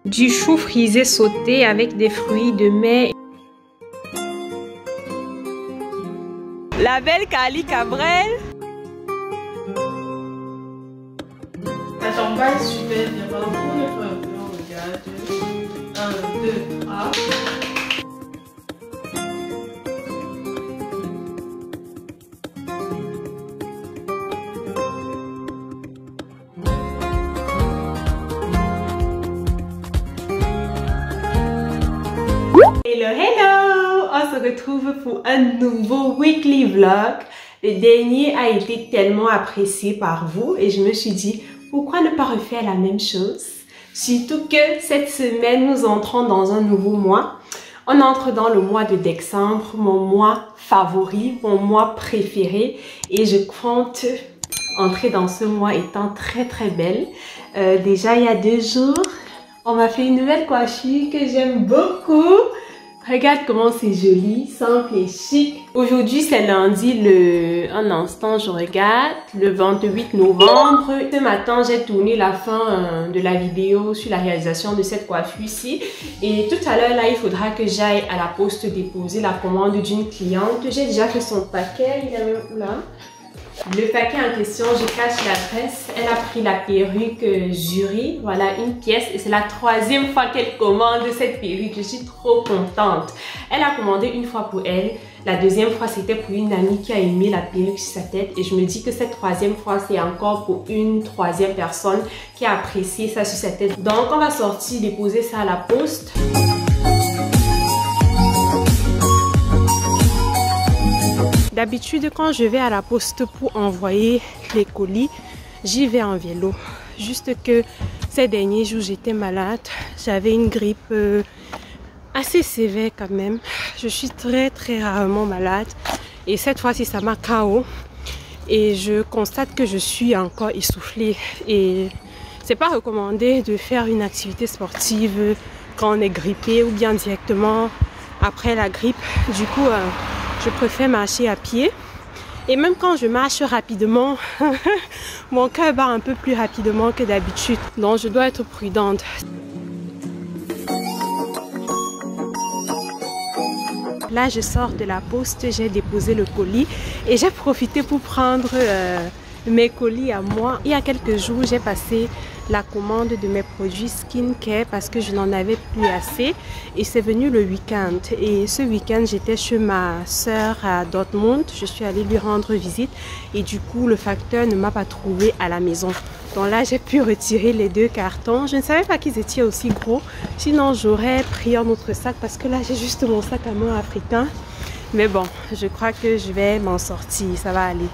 du chou frisé sauté avec des fruits de mer. La belle Kali Cabrel. La chambre est super bien. Pour notre plan, regarde. 1, 2, 3. Hello, hello! On se retrouve pour un nouveau weekly vlog. Le dernier a été tellement apprécié par vous et je me suis dit, pourquoi ne pas refaire la même chose? Surtout que cette semaine, nous entrons dans un nouveau mois. On entre dans le mois de décembre, mon mois favori, mon mois préféré. Et je compte entrer dans ce mois étant très belle. Déjà, il y a 2 jours, on m'a fait une nouvelle coiffure que j'aime beaucoup. Regarde comment c'est joli, simple et chic. Aujourd'hui, c'est lundi, un instant, je regarde, le 28 novembre. Ce matin, j'ai tourné la fin de la vidéo sur la réalisation de cette coiffure-ci. Et tout à l'heure, là, il faudra que j'aille à la poste déposer la commande d'une cliente. J'ai déjà fait son paquet, il est même là. Le paquet en question, je cache l'adresse. Elle a pris la perruque Jury, voilà une pièce et c'est la 3e fois qu'elle commande cette perruque. Je suis trop contente. Elle a commandé une fois pour elle. La 2e fois, c'était pour une amie qui a aimé la perruque sur sa tête et je me dis que cette 3e fois, c'est encore pour une 3e personne qui a apprécié ça sur sa tête. Donc, on va sortir, déposer ça à la poste. D'habitude, quand je vais à la poste pour envoyer les colis, j'y vais en vélo. Juste que ces derniers jours, j'étais malade. J'avais une grippe assez sévère quand même. Je suis très rarement malade. Et cette fois-ci, ça m'a KO. Et je constate que je suis encore essoufflée. Et c'est pas recommandé de faire une activité sportive quand on est grippé ou bien directement après la grippe. Du coup, je préfère marcher à pied. Et même quand je marche rapidement, mon cœur bat un peu plus rapidement que d'habitude. Donc je dois être prudente. Là, je sors de la poste, j'ai déposé le colis et j'ai profité pour prendre mes colis à moi. Il y a quelques jours, j'ai passé la commande de mes produits skincare parce que je n'en avais plus assez et c'est venu le week-end. Et ce week-end, j'étais chez ma soeur à Dortmund. Je suis allée lui rendre visite et du coup, le facteur ne m'a pas trouvé à la maison. Donc là, j'ai pu retirer les 2 cartons. Je ne savais pas qu'ils étaient aussi gros. Sinon, j'aurais pris un autre sac parce que là, j'ai juste mon sac à main africain. Mais bon, je crois que je vais m'en sortir. Ça va aller.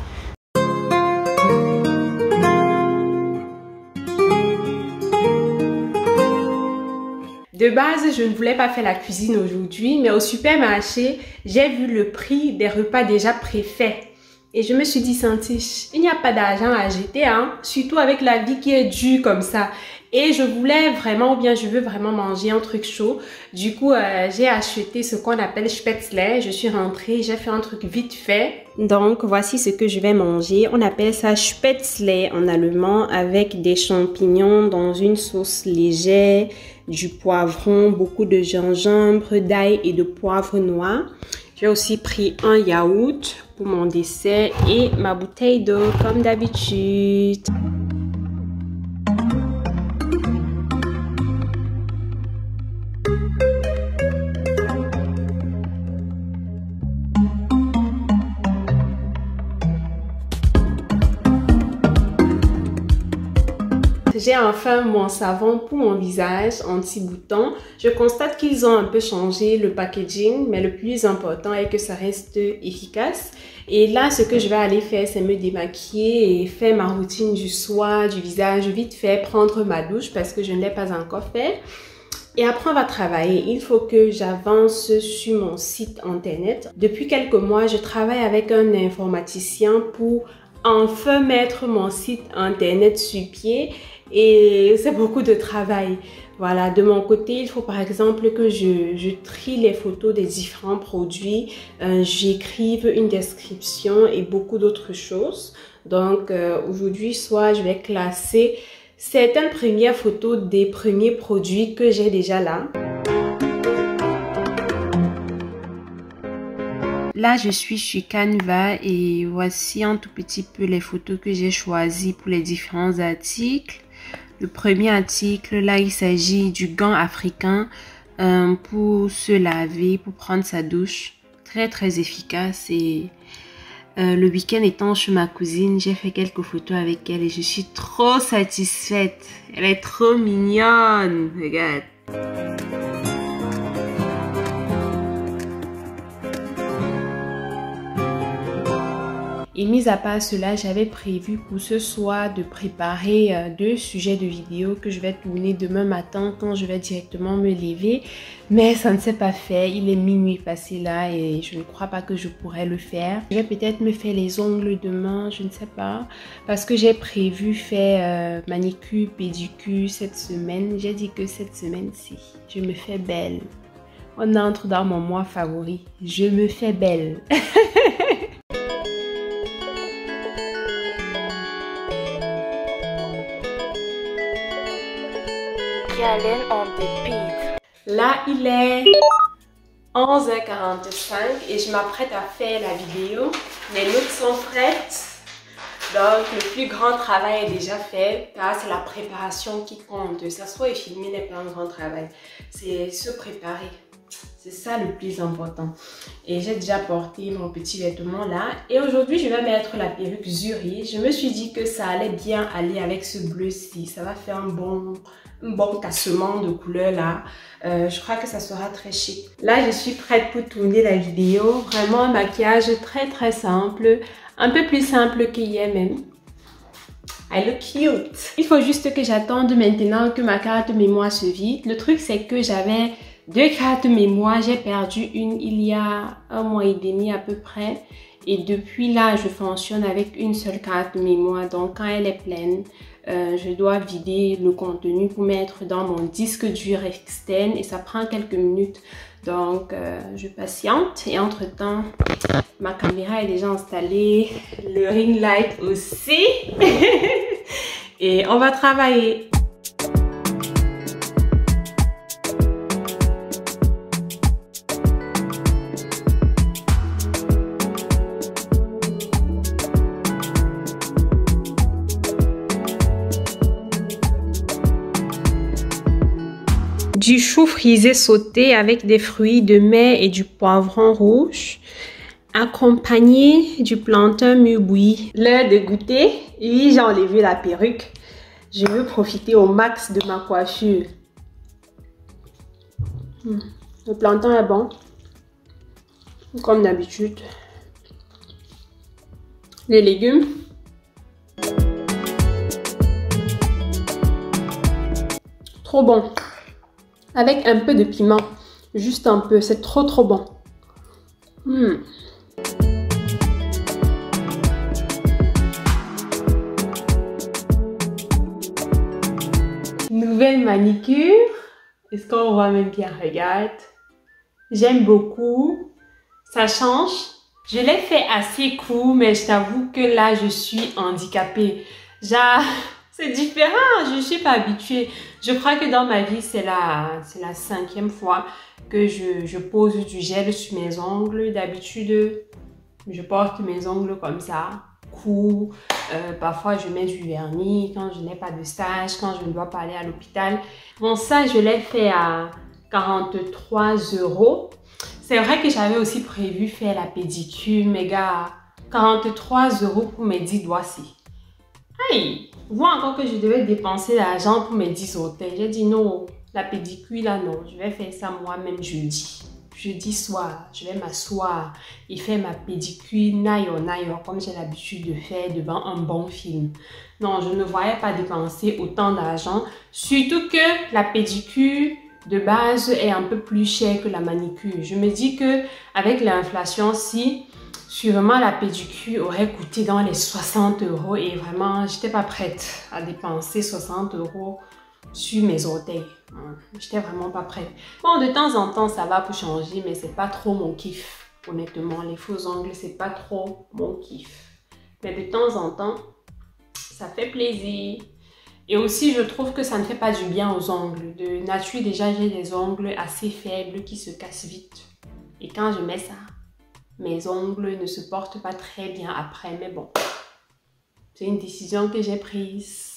De base, je ne voulais pas faire la cuisine aujourd'hui, mais au supermarché, j'ai vu le prix des repas déjà préfaits. Et je me suis dit, Santi, il n'y a pas d'argent à jeter, hein, surtout avec la vie qui est dure comme ça. Et je voulais vraiment, ou bien je veux vraiment manger un truc chaud. Du coup, j'ai acheté ce qu'on appelle Spätzle. Je suis rentrée, j'ai fait un truc vite fait. Donc, voici ce que je vais manger. On appelle ça Spätzle en allemand avec des champignons dans une sauce légère, du poivron, beaucoup de gingembre, d'ail et de poivre noir. J'ai aussi pris un yaourt pour mon dessert et ma bouteille d'eau comme d'habitude. J'ai enfin mon savon pour mon visage anti-bouton. Je constate qu'ils ont un peu changé le packaging, mais le plus important est que ça reste efficace. Et là, ce que je vais aller faire, c'est me démaquiller et faire ma routine du soir, du visage vite fait, prendre ma douche parce que je ne l'ai pas encore fait. Et après, on va travailler. Il faut que j'avance sur mon site internet. Depuis quelques mois, je travaille avec un informaticien pour enfin mettre mon site internet sur pied. Et c'est beaucoup de travail. Voilà, de mon côté, il faut par exemple que je trie les photos des différents produits, j'écrive une description et beaucoup d'autres choses. Donc aujourd'hui, soit je vais classer certaines premières photos des premiers produits que j'ai déjà là. Là, je suis sur Canva et voici un tout petit peu les photos que j'ai choisies pour les différents articles. Le premier article, là, il s'agit du gant africain pour se laver, pour prendre sa douche. Très, très efficace. Et le week-end étant chez ma cousine, j'ai fait quelques photos avec elle et je suis trop satisfaite. Elle est trop mignonne. Regarde. Et mis à part cela, j'avais prévu pour ce soir de préparer 2 sujets de vidéo que je vais tourner demain matin quand je vais directement me lever. Mais ça ne s'est pas fait, il est minuit passé là et je ne crois pas que je pourrais le faire. Je vais peut-être me faire les ongles demain, je ne sais pas. Parce que j'ai prévu faire manicure, pédicure cette semaine. J'ai dit que cette semaine-ci, je me fais belle. On entre dans mon mois favori, je me fais belle. Là, il est 11h45 et je m'apprête à faire la vidéo. Les notes sont prêtes. Donc, le plus grand travail est déjà fait car c'est la préparation qui compte. S'asseoir et filmer n'est pas un grand travail. C'est se préparer. C'est ça le plus important. Et j'ai déjà porté mon petit vêtement là. Et aujourd'hui, je vais mettre la perruque Zuri. Je me suis dit que ça allait bien aller avec ce bleu-ci. Ça va faire un bon cassement de couleur là. Je crois que ça sera très chic. Là, je suis prête pour tourner la vidéo. Vraiment un maquillage très très simple. Un peu plus simple qu'hier même. I look cute. Il faut juste que j'attende maintenant que ma carte mémoire se vide. Le truc, c'est que j'avais 2 cartes mémoire. J'ai perdu une il y a 1 mois et demi à peu près. Et depuis là, je fonctionne avec une seule carte mémoire. Donc, quand elle est pleine, je dois vider le contenu pour mettre dans mon disque dur externe. Et ça prend quelques minutes. Donc, je patiente. Et entre-temps, ma caméra est déjà installée. Le ring light aussi. Et on va travailler. Du chou frisé sauté avec des fruits de mer et du poivron rouge, accompagné du plantain mûr bouilli. L'heure de goûter. Oui, j'ai enlevé la perruque. Je veux profiter au max de ma coiffure. Le plantain est bon, comme d'habitude. Les légumes. Trop bon. Avec un peu de piment. Juste un peu. C'est trop trop bon. Nouvelle manicure. Est-ce qu'on voit même bien? Regarde. J'aime beaucoup. Ça change. Je l'ai fait assez court, mais je t'avoue que là, je suis handicapée. C'est différent, je ne suis pas habituée. Je crois que dans ma vie, c'est la 5e fois que je pose du gel sur mes ongles. D'habitude, je porte mes ongles comme ça, courts. Parfois, je mets du vernis quand je n'ai pas de stage, quand je ne dois pas aller à l'hôpital. Bon, ça, je l'ai fait à 43 €. C'est vrai que j'avais aussi prévu faire la pédicure, mais gars, 43 € pour mes 10 doigts-ci. Aïe! Vois encore que je devais dépenser l'argent pour mes 10 orteils. J'ai dit non, la pédicure là non, je vais faire ça moi-même jeudi. Jeudi soir, je vais m'asseoir et faire ma pédicure naillon comme j'ai l'habitude de faire devant un bon film. Non, je ne voyais pas dépenser autant d'argent, surtout que la pédicure de base est un peu plus chère que la manicure. Je me dis que avec l'inflation, sûrement la pédicure aurait coûté dans les 60 € et vraiment, j'étais pas prête à dépenser 60 € sur mes orteils. J'étais vraiment pas prête. Bon, de temps en temps, ça va pour changer, mais c'est pas trop mon kiff. Honnêtement, les faux ongles, c'est pas trop mon kiff. Mais de temps en temps, ça fait plaisir. Et aussi, je trouve que ça ne fait pas du bien aux ongles. De nature, déjà, j'ai des ongles assez faibles qui se cassent vite. Et quand je mets ça, mes ongles ne se portent pas très bien après. Mais bon, c'est une décision que j'ai prise.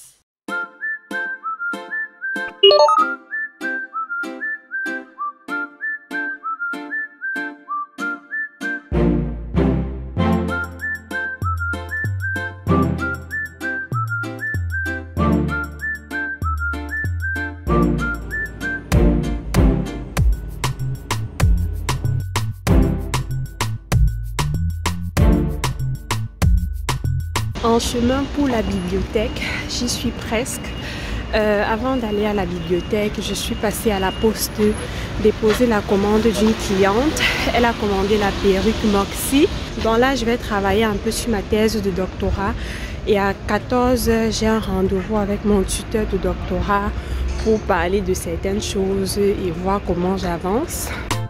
En chemin pour la bibliothèque, j'y suis presque. Avant d'aller à la bibliothèque, je suis passée à la poste déposer la commande d'une cliente. Elle a commandé la perruque Moxie. Bon là, je vais travailler un peu sur ma thèse de doctorat. Et à 14h, j'ai un rendez-vous avec mon tuteur de doctorat pour parler de certaines choses et voir comment j'avance.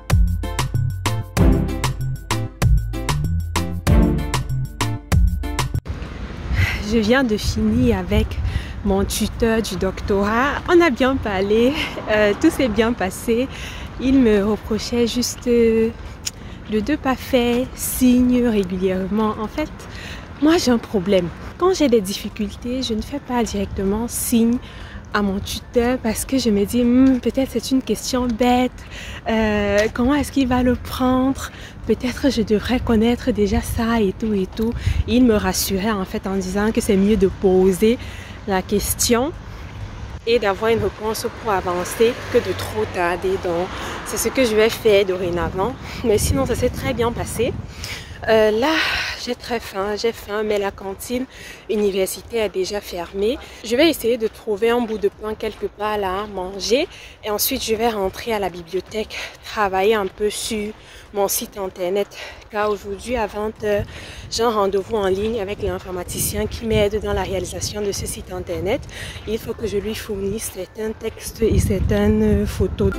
Je viens de finir avec mon tuteur du doctorat. On a bien parlé, tout s'est bien passé. Il me reprochait juste de ne pas faire signe régulièrement. En fait, moi j'ai un problème. Quand j'ai des difficultés, je ne fais pas directement signe à mon tuteur parce que je me dis peut-être c'est une question bête, comment est-ce qu'il va le prendre, peut-être je devrais connaître déjà ça et tout et tout. Et il me rassurait en fait en disant que c'est mieux de poser la question et d'avoir une réponse pour avancer que de trop tarder. Donc c'est ce que je vais faire dorénavant, mais sinon ça s'est très bien passé. Là, j'ai faim, mais la cantine universitaire est déjà fermée. Je vais essayer de trouver un bout de pain quelque part là à manger et ensuite je vais rentrer à la bibliothèque, travailler un peu sur mon site internet car aujourd'hui à 20h, j'ai un rendez-vous en ligne avec l'informaticien qui m'aide dans la réalisation de ce site internet. Il faut que je lui fournisse certains textes et certaines photos.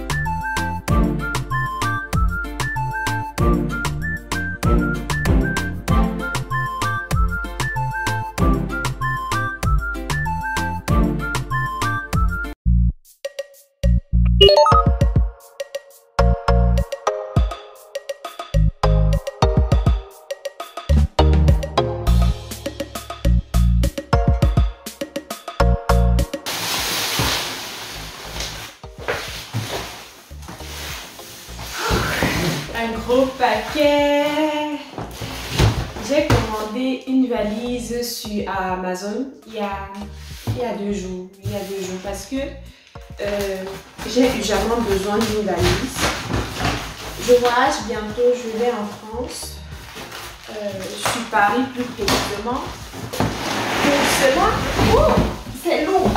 Un gros paquet. J'ai commandé une valise sur Amazon il y a 2 jours. Parce que j'ai urgemment besoin d'une valise. Je voyage bientôt, je vais en France. Je suis Paris plus précisément. Pour cela, oh, c'est lourd.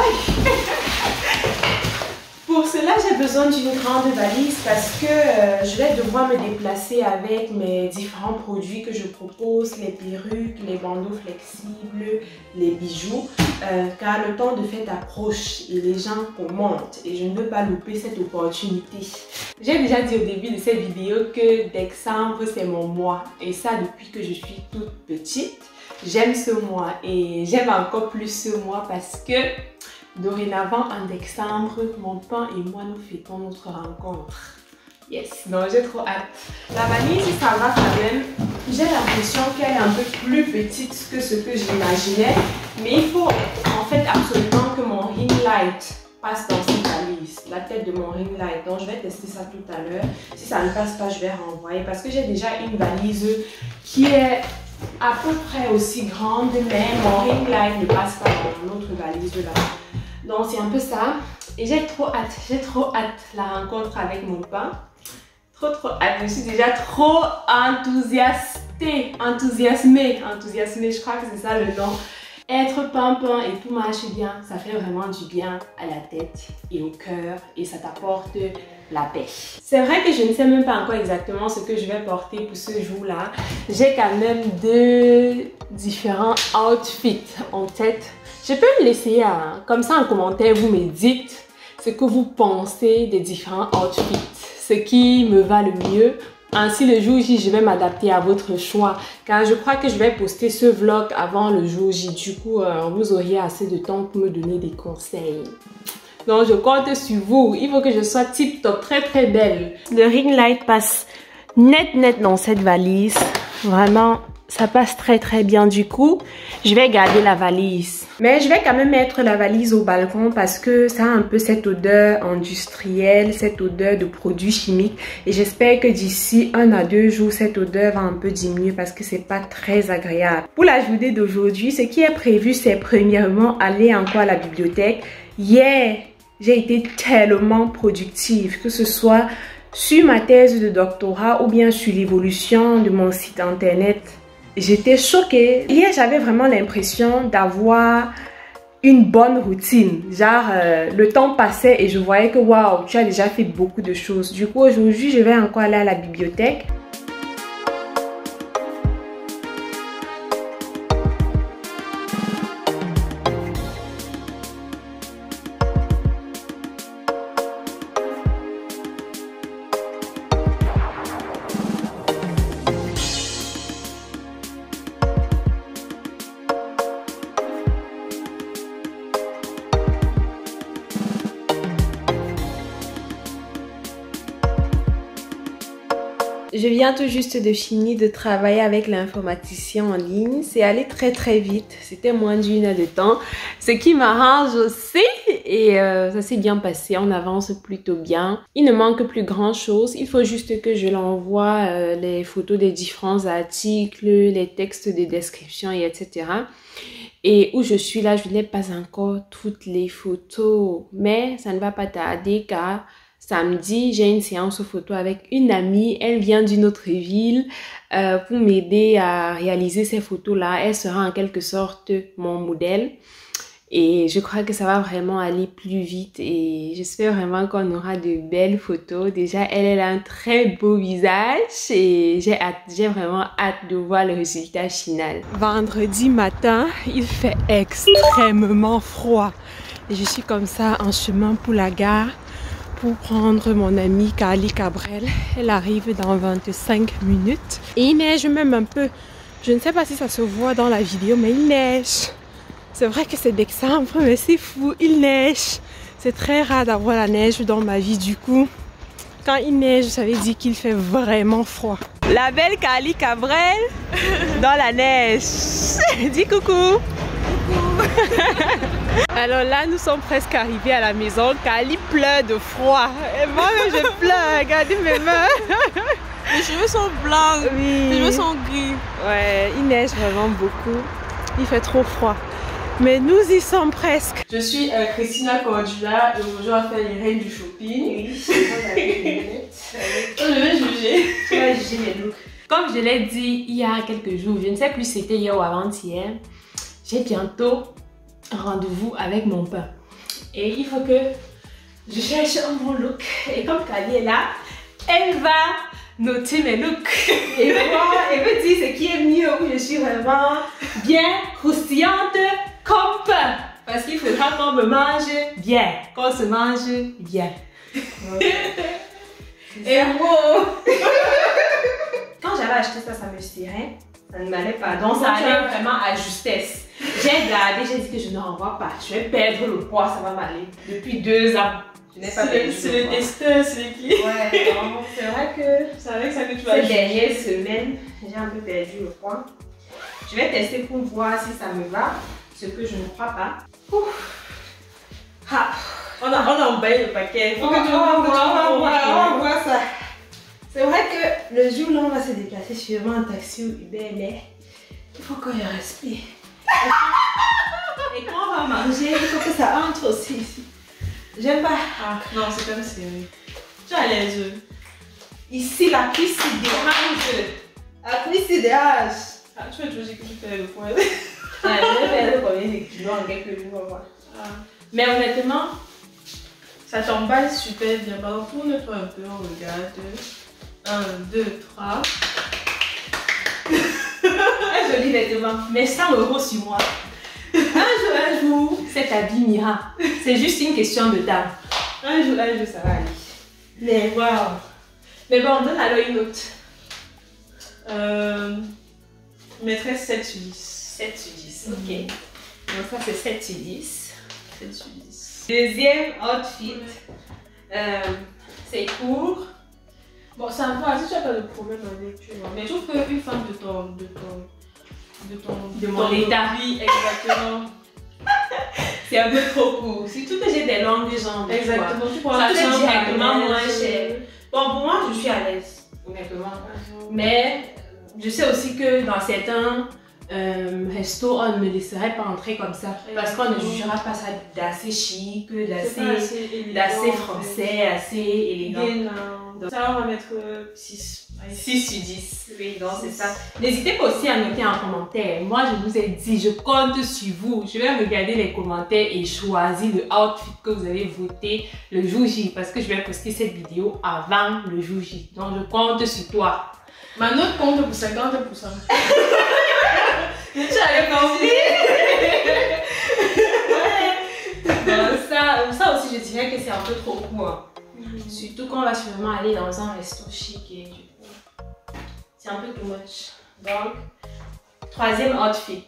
Pour cela, j'ai besoin d'une grande valise parce que je vais devoir me déplacer avec mes différents produits que je propose, les perruques, les bandeaux flexibles, les bijoux, car le temps de fête approche et les gens commandent et je ne veux pas louper cette opportunité. J'ai déjà dit au début de cette vidéo que décembre c'est mon mois et ça depuis que je suis toute petite. J'aime ce mois et j'aime encore plus ce mois parce que dorénavant, en décembre, mon pain et moi, nous fêtons notre rencontre. Yes, donc j'ai trop hâte. La valise, ça va quand même. J'ai l'impression qu'elle est un peu plus petite que ce que j'imaginais. Mais il faut en fait absolument que mon ring light passe dans cette valise. La tête de mon ring light. Donc je vais tester ça tout à l'heure. Si ça ne passe pas, je vais renvoyer. Parce que j'ai déjà une valise qui est à peu près aussi grande. Mais mon ring light ne passe pas dans notre valise là. Donc c'est un peu ça et j'ai trop hâte la rencontre avec mon pain, trop hâte, je suis déjà trop enthousiasmée, je crois que c'est ça le nom. Être pimpin et tout marche bien, ça fait vraiment du bien à la tête et au cœur et ça t'apporte la paix. C'est vrai que je ne sais même pas encore exactement ce que je vais porter pour ce jour-là. J'ai quand même 2 différents outfits en tête. Je peux me l'essayer, comme ça en commentaire, vous me dites ce que vous pensez des différents outfits, ce qui me va le mieux Ainsi, le jour J, je vais m'adapter à votre choix. Car je crois que je vais poster ce vlog avant le jour J. Du coup, vous auriez assez de temps pour me donner des conseils. Donc, je compte sur vous. Il faut que je sois tip top, très très belle. Le ring light passe net dans cette valise. Vraiment, ça passe très très bien. Du coup, je vais garder la valise. Mais je vais quand même mettre la valise au balcon parce que ça a un peu cette odeur industrielle, cette odeur de produits chimiques. Et j'espère que d'ici 1 à 2 jours, cette odeur va un peu diminuer parce que c'est pas très agréable. Pour la journée d'aujourd'hui, ce qui est prévu, c'est premièrement aller encore à la bibliothèque. Hier, j'ai été tellement productive, que ce soit sur ma thèse de doctorat ou bien sur l'évolution de mon site internet. J'étais choquée. Hier, j'avais vraiment l'impression d'avoir une bonne routine. Genre, le temps passait et je voyais que waouh, tu as déjà fait beaucoup de choses. Du coup, aujourd'hui, je vais encore aller à la bibliothèque. Je viens tout juste de finir de travailler avec l'informaticien en ligne. C'est allé très très vite. C'était moins d'1 heure de temps. Ce qui m'arrange aussi. Et ça s'est bien passé. On avance plutôt bien. Il ne manque plus grand chose. Il faut juste que je l'envoie les photos des différents articles, les textes de description et etc. Et où je suis là, je n'ai pas encore toutes les photos. Mais ça ne va pas tarder car samedi, j'ai une séance photo avec une amie. Elle vient d'une autre ville pour m'aider à réaliser ces photos-là. Elle sera en quelque sorte mon modèle. Et je crois que ça va vraiment aller plus vite. Et j'espère vraiment qu'on aura de belles photos. Déjà, elle a un très beau visage. Et j'ai vraiment hâte de voir le résultat final. Vendredi matin, il fait extrêmement froid. Et je suis comme ça en chemin pour la gare, pour prendre mon amie Kali Cabrel. Elle arrive dans 25 minutes. Et il neige même un peu. Je ne sais pas si ça se voit dans la vidéo, mais il neige. C'est vrai que c'est décembre, mais c'est fou, il neige. C'est très rare d'avoir la neige dans ma vie. Du coup, quand il neige, ça veut dire qu'il fait vraiment froid. La belle Kali Cabrel dans la neige. Dis coucou. Alors là, nous sommes presque arrivés à la maison. Kali pleure de froid. Et moi-même, je pleure. Regardez mes mains. Mes cheveux sont blancs. Oui. Mes cheveux sont gris. Ouais, il neige vraiment beaucoup. Il fait trop froid. Mais nous y sommes presque. Je suis Christina Cordula et aujourd'hui on va faire les règles du shopping. Oui, je vais juger. Tu vas juger mes looks. Comme je l'ai dit il y a quelques jours, je ne sais plus si c'était hier ou avant-hier, j'ai bientôt un rendez-vous avec mon père. Et il faut que je cherche un bon look. Et comme Kali est là, elle va noter mes looks. Et voir, elle me dire ce qui est mieux, où je suis vraiment bien croustillante comme pain. Parce qu'il faudra qu'on me mange bien, qu'on se mange bien. Et wow. Quand j'avais acheté ça, ça me tirait. Ça ne m'allait pas. Donc ça allait vraiment à justesse. J'ai gardé, j'ai dit que je ne renvoie pas. Je vais perdre le poids, ça va m'aller. Depuis 2 ans. Je n'ai pas perdu le poids. C'est le testeur, c'est qui? Ouais, c'est vrai que c'est avec ça que tu vas ces dernières semaines, j'ai un peu perdu le poids. Je vais tester pour voir si ça me va. Ce que je ne crois pas. Ah, on a emballé le paquet. On va voir ça. C'est vrai que le jour où on va se déplacer sûrement en taxi ou Uber, mais il faut qu'on y respire. Et quand on va manger, il faut que ça entre aussi ici. J'aime pas. Ah, non, c'est comme serré. Tu as les œufs. Ici, la cuisse se dérange. La cuisse se dérange. Ah, tu veux toujours que tu fais le point. Je vais perdre combien de kilos en quelques jours, on va voir. Ah. Mais honnêtement, ça t'emballe super bien. Bah, tourne-toi un peu, on regarde. 1, 2, 3. Un joli vêtement, mais 100 € sur moi. Un jour, cet habit m'ira. C'est juste une question de temps. Un jour, ça va aller. Mais waouh. Mais bon, on donne alors une autre. Maîtresse 7 sur 10. 7 sur 10, ok. Donc ça c'est 7 sur 10. 7 sur 10. Deuxième outfit. C'est court. Bon, c'est un peu assez, tu n'as pas de problème avec, tu vois. Mais je trouve qu'une femme de mon état. Oui, exactement. C'est un peu trop court. Surtout que j'ai des longues jambes. Exactement. Tu prends ça un fait directement moins moins cher. Bon, pour moi, je suis à l'aise, honnêtement. Mais je sais aussi que dans certains restos, on ne me laisserait pas entrer comme ça. Parce qu'on ne jugera pas ça d'assez chic, d'assez français, assez élégant. Donc, ça, on va mettre 6. 6 sur 10, oui, donc c'est ça. N'hésitez pas aussi à noter en commentaire. Moi, je vous ai dit, je compte sur vous. Je vais regarder les commentaires et choisir le outfit que vous avez voté le jour J. Parce que je vais poster cette vidéo avant le jour J. Donc, je compte sur toi. Ma note compte pour 50%. Tu avais compris? Ça aussi, je dirais que c'est un peu trop court. Surtout quand on va sûrement aller dans un resto chic et du coup, c'est un peu too much. Donc, troisième outfit.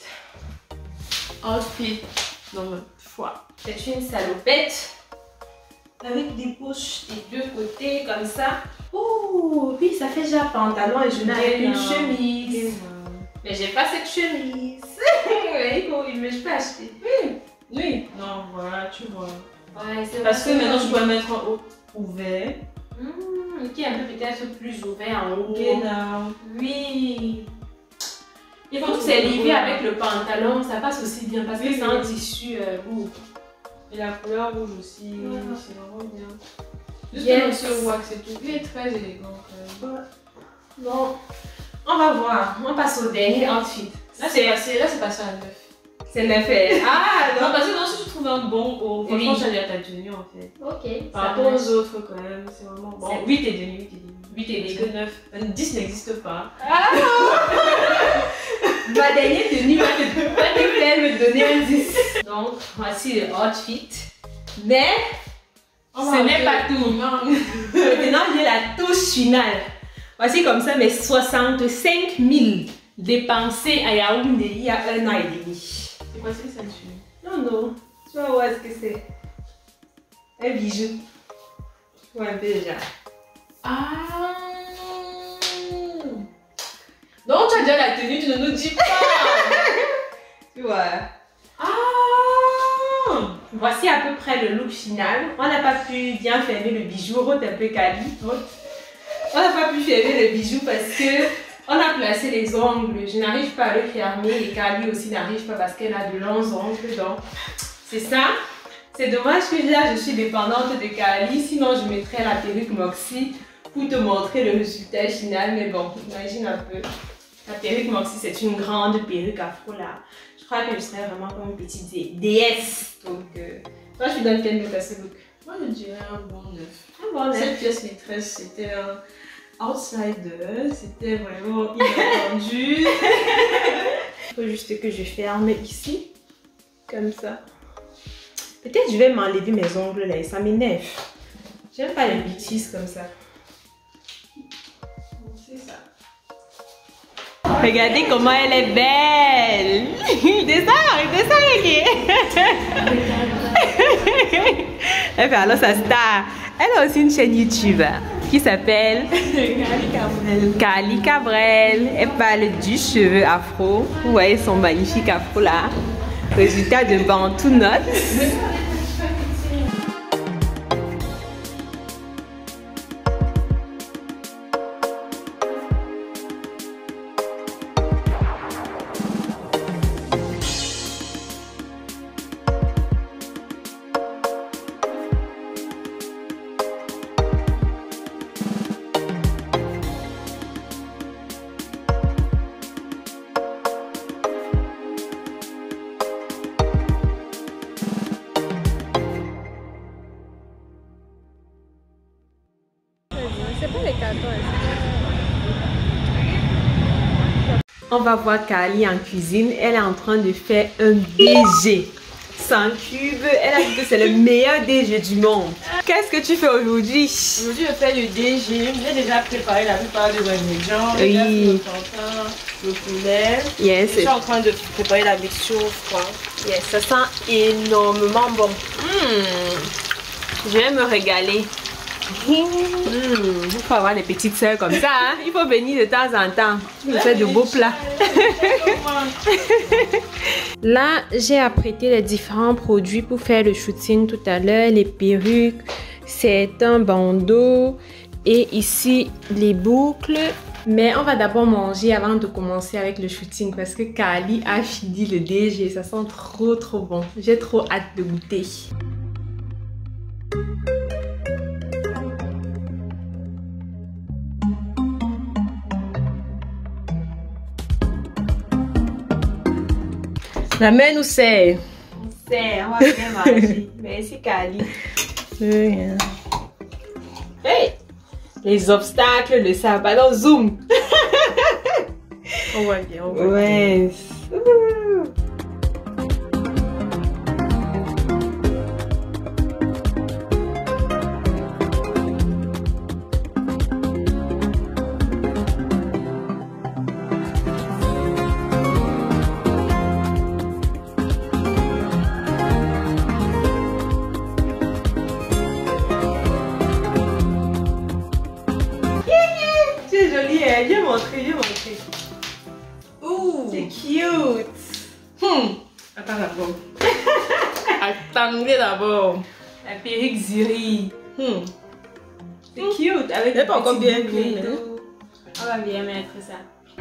Non, foi. C'est une salopette avec des poches des deux côtés comme ça. Ouh, puis ça fait déjà pantalon et je mets avec une chemise. Mais j'ai pas cette chemise. Mais je peux acheter. Oui. Non, voilà, tu vois. Ouais, c'est parce que maintenant je peux mettre en haut ouvert. Qui est un peu peut-être plus ouvert en haut. Oui. Il faut que c'est lié avec le pantalon, ça passe aussi bien parce que c'est un tissu beau. Et la couleur rouge aussi, c'est vraiment bien. Juste ce wax et tout, il est très élégant quand même. Bon, on va voir. On passe au dernier outfit. Là c'est passé à 9. C'est 9. Ah non, parce que non, si tu trouves un bon haut, franchement, j'allais à ta tenue en fait. Ok. Par rapport aux autres quand même, c'est vraiment bon. 8 et demi, 8 et demi. Parce que 9. 10 n'existe pas. Ah ma dernière tenue va te me donner un 10. Donc, voici le outfit. Mais, ce n'est pas tout. Maintenant, j'ai la touche finale. Voici comme ça mes 65 000 dépensés à Yaoundé il y a 1 an et demi. C'est quoi cette ceinture? Non. Tu vas voir ce que c'est. Un bijou. Tu vois un peu déjà. Ah. Donc tu as déjà la tenue, tu ne nous dis pas. Tu vois. Ah. Voici à peu près le look final. On n'a pas pu bien fermer le bijou. Rôte un peu Kali. On n'a pas pu fermer le bijou parce que on a placé les ongles. Je n'arrive pas à le fermer et Kali aussi n'arrive pas parce qu'elle a de longs ongles. Donc c'est ça. C'est dommage que là je suis dépendante de Kali. Sinon je mettrais la perruque Moxie pour te montrer le résultat final. Mais bon, imagine un peu. La perruque Moxie, c'est une grande perruque afro là. Je crois que je serais vraiment comme une petite déesse. Donc, toi, je suis dans quelle note à ce look? Moi, je dirais un bon 9. Un bon 9. Cette pièce maîtresse, c'était un outsider. C'était vraiment inattendu. Il faut juste que je ferme ici. Comme ça. Peut-être je vais m'enlever mes ongles là et ça m'énerve. J'aime pas les bêtises comme ça. C'est ça. Regardez comment elle est belle. Descends, elle fait alors sa star. Elle a aussi une chaîne YouTube qui s'appelle Kali Cabrel. Elle parle du cheveu afro. Vous voyez son magnifique afro là. Résultat de Bantu Notes. C'est pas les cartons. On va voir Kali en cuisine. Elle est en train de faire un BG. 100 cubes. Elle a dit que c'est le meilleur DG du monde. Qu'est-ce que tu fais aujourd'hui? Aujourd'hui, je fais le DG. J'ai déjà préparé la plupart des ingrédients. Oui. J'ai fait le plantain, le poulet. Yes. Je suis en train de préparer la mixture au froid. Yes, ça sent énormément bon. Je vais me régaler. Il faut avoir des petites sœurs comme ça, hein? Il faut venir de temps en temps. Tu me fais de beaux plats. Là, j'ai apprêté les différents produits pour faire le shooting tout à l'heure. Les perruques, c'est un bandeau et ici les boucles. Mais on va d'abord manger avant de commencer avec le shooting parce que Kali a fini le DG. Ça sent trop bon. J'ai trop hâte de goûter. La main nous sert. On va bien manger. Merci Kali. Hey! Les obstacles, le sabbat, non, zoom! On voit bien, on voit bien. Ouais. C'est joli, hein? Viens montrer, Ouh! C'est cute! Attends d'abord. Attendez d'abord. La perruque Ziri. C'est cute, avec Elle n'est pas encore bien clean. clean, hein? On va bien mettre ça.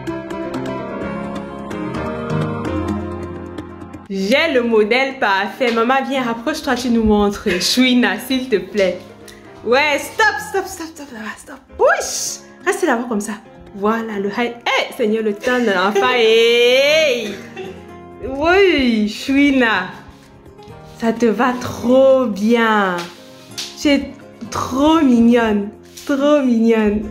J'ai le modèle parfait. Maman, viens, rapproche-toi, tu nous montres. Chouina, s'il te plaît. Ouais, stop. Ouch! Reste là-bas comme ça. Voilà, le high. Hey, Seigneur, le temps de l'enfant. Hey! Oui, Chouina. Ça te va trop bien. Tu es trop mignonne. Trop mignonne.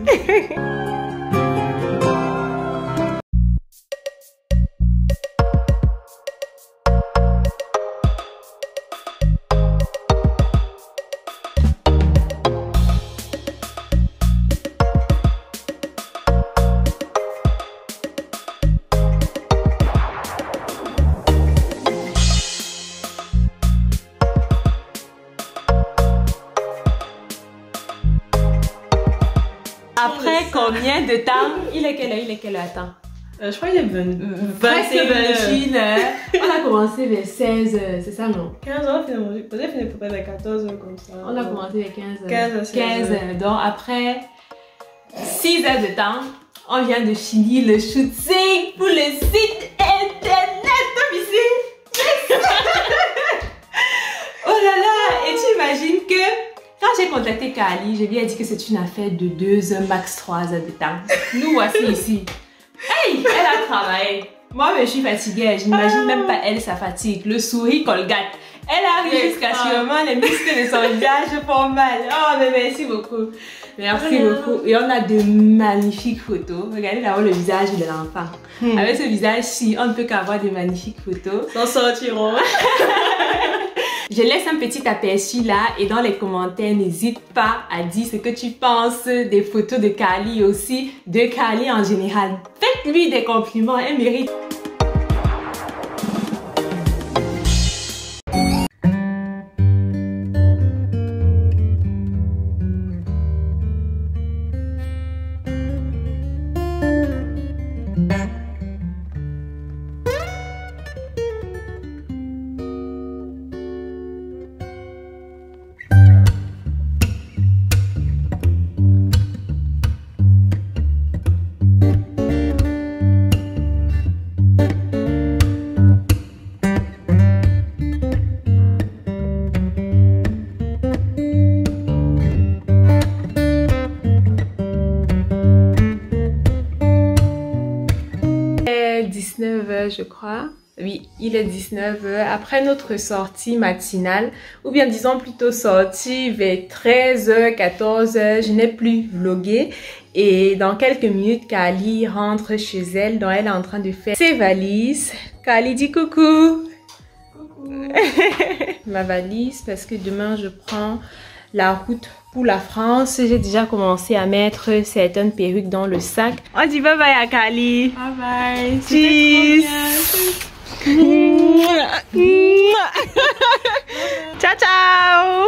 Après combien de temps? Il est quelle heure? Attends. Je crois qu'il est 21 Presque heures. 21 heures. On a commencé vers 16 heures, c'est ça non? 15 heures, peut-être finir peut-être vers 14 heures comme ça. On a commencé vers 15 heures. 15 heures, 16 15 heures. Donc après 6 heures de temps, on vient de finir le shooting pour le site internet. Comme ici. Oh là là! Et tu imagines que quand j'ai contacté Kali, je lui ai dit que c'est une affaire de 2 heures, max 3 heures de temps. Nous voici ici. Hey! Elle a travaillé. Moi, je suis fatiguée. Je n'imagine même pas elle, sa fatigue. Le sourire Colgate. Elle arrive jusqu'à sûrement les muscles de son visage font mal. Oh, mais merci beaucoup. Merci beaucoup. Et on a de magnifiques photos. Regardez d'abord le visage de l'enfant. Avec ce visage-ci, on ne peut qu'avoir de magnifiques photos. S'en sortiront. Je laisse un petit aperçu là et dans les commentaires, n'hésite pas à dire ce que tu penses des photos de Kali aussi, de Kali en général. Faites-lui des compliments, elle mérite. Je crois. Oui, il est 19h. Après notre sortie matinale, ou bien disons plutôt sortie vers 13h, 14h, je n'ai plus vlogué. Et dans quelques minutes, Kali rentre chez elle. Donc elle est en train de faire ses valises. Kali dit coucou. Coucou. Ma valise parce que demain je prends la route pour la France. J'ai déjà commencé à mettre certaines perruques dans le sac. On dit bye bye à Kali. Bye bye. Cheers. Ciao ciao.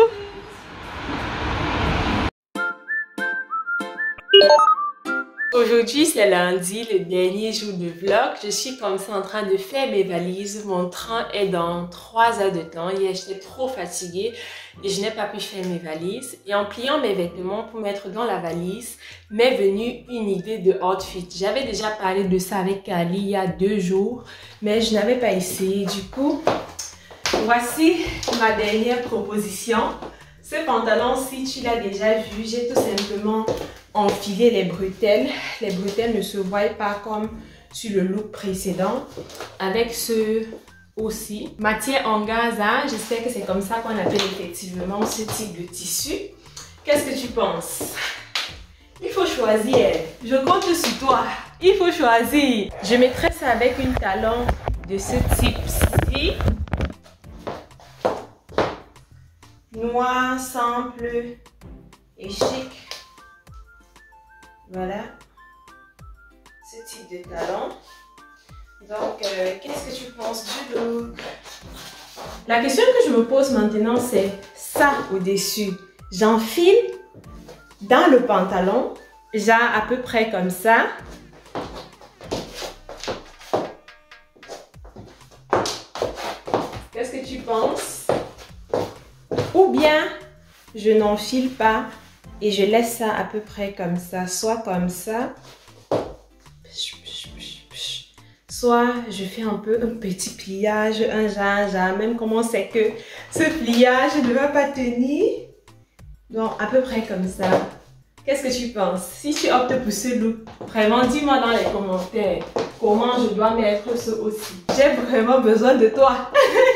Aujourd'hui c'est lundi, le dernier jour de vlog. Je suis comme ça en train de faire mes valises. Mon train est dans 3 heures de temps. Hier j'étais trop fatiguée et je n'ai pas pu faire mes valises. Et en pliant mes vêtements pour mettre dans la valise, m'est venue une idée de outfit. J'avais déjà parlé de ça avec Kali il y a 2 jours, mais je n'avais pas essayé. Du coup, voici ma dernière proposition. Ce pantalon, si tu l'as déjà vu, j'ai tout simplement enfilé les bretelles. Les bretelles ne se voient pas comme sur le look précédent. Avec ce aussi. Matière en gaza, j'espère que c'est comme ça qu'on appelle effectivement ce type de tissu. Qu'est-ce que tu penses? Il faut choisir. Je compte sur toi. Il faut choisir. Je mettrai ça avec une talon de ce type-ci. Noir, simple et chic. Voilà. Ce type de talon. Donc, qu'est-ce que tu penses du look? La question que je me pose maintenant, c'est ça au-dessus. J'enfile dans le pantalon, genre à peu près comme ça. Qu'est-ce que tu penses? Ou bien, je n'enfile pas et je laisse ça à peu près comme ça. Soit comme ça. Soit je fais un peu un petit pliage, un genre, même comment c'est que ce pliage ne va pas tenir. Donc, à peu près comme ça. Qu'est-ce que tu penses? Si tu optes pour ce look, vraiment, dis-moi dans les commentaires comment je dois mettre ce aussi. J'ai vraiment besoin de toi.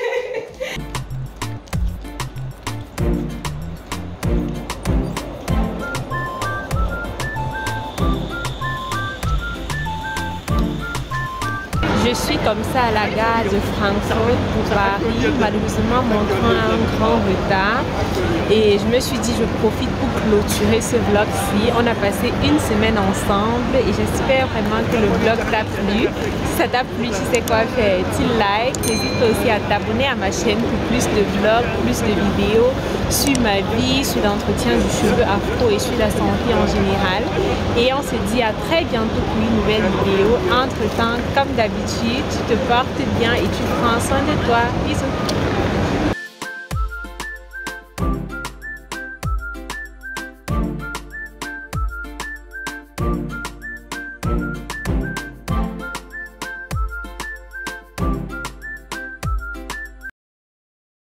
Je suis comme ça à la gare de Francfort pour Paris. Malheureusement, mon train a un grand retard. Et je me suis dit, je profite pour clôturer ce vlog-ci. On a passé une semaine ensemble et j'espère vraiment que le vlog t'a plu. Si ça t'a plu, tu sais quoi faire. Tu like. N'hésite aussi à t'abonner à ma chaîne pour plus de vlogs, plus de vidéos sur ma vie, sur l'entretien du cheveu afro et sur la santé en général. Et on se dit à très bientôt pour une nouvelle vidéo. Entre temps, comme d'habitude, tu te portes bien et tu prends soin de toi. Bisous.